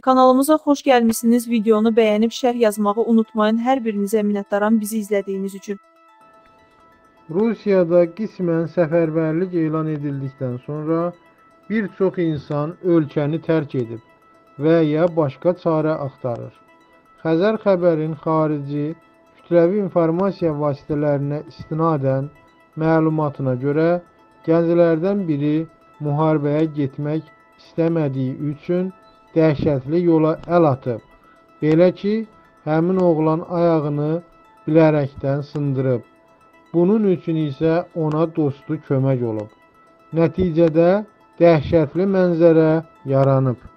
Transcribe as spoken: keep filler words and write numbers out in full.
Kanalımıza xoş gəlmişsiniz. Videonu bəyənib şərh yazmağı unutmayın. Hər birinizə minnətdaram bizi izlədiyiniz üçün. Rusiyada qismən səfərbərlik elan edildikdən sonra bir çox insan ölkəni tərk edib və ya başqa çarə axtarır. Xəzər xəbərin xarici kütləvi informasiya vasitələrinə istinadən məlumatına görə gənclərdən biri müharibəyə getmək istəmədiyi üçün dəhşətli yola əl atıb. Belə ki, həmin oğlan ayağını bilərəkdən sındırıb. Bunun üçün isə ona dostu kömək olub. Nəticədə dəhşətli mənzərə yaranıb.